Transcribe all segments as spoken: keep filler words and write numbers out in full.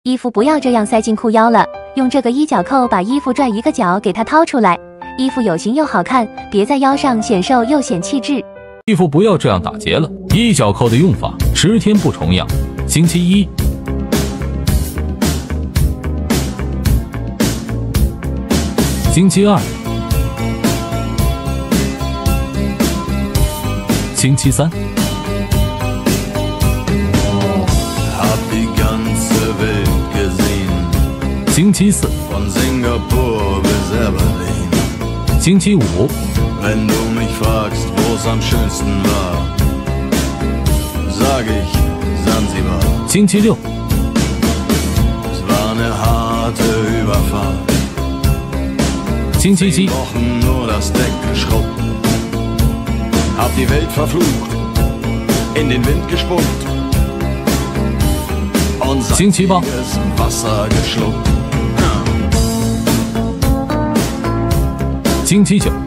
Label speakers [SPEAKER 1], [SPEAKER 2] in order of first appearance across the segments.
[SPEAKER 1] 衣服不要这样塞进裤腰了，用这个衣角扣把衣服拽一个角给它掏出来，衣服有型又好看，别在腰上显瘦又显气质。
[SPEAKER 2] 衣服不要这样打结了。衣角扣的用法：十天不重样。星期一，星期二，星期三，星期四，星期五，星期六，星期七，星期八，星期九，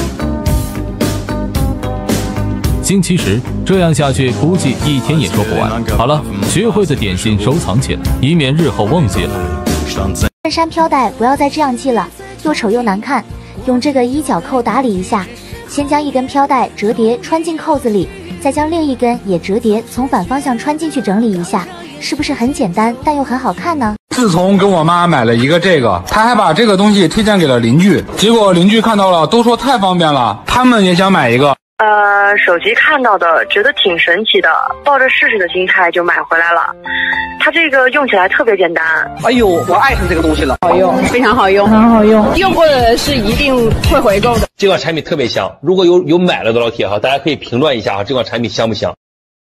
[SPEAKER 2] 星期十，这样下去估计一天也说不完。好了，学会的点心收藏起来，以免日后忘记了。
[SPEAKER 3] 衬衫飘带不要再这样系了，又丑又难看。用这个衣角扣打理一下，先将一根飘带折叠穿进扣子里，再将另一根也折叠从反方向穿进去，整理一下，是不是很简单但又很好看呢？
[SPEAKER 4] 自从给我妈买了一个这个，她还把这个东西推荐给了邻居，结果邻居看到了都说太方便了，他们也想买一个。
[SPEAKER 5] 呃，手机看到的，觉得挺神奇的，抱着试试的心态就买回来了。它这个用起来特别简单。
[SPEAKER 6] 哎呦，我爱上这个东西了，
[SPEAKER 7] 好用，非常好用，很好用，用过的人是一定会回购的。
[SPEAKER 8] 这款产品特别香，如果有有买了的老铁哈，大家可以评论一下哈，这款产品香不香？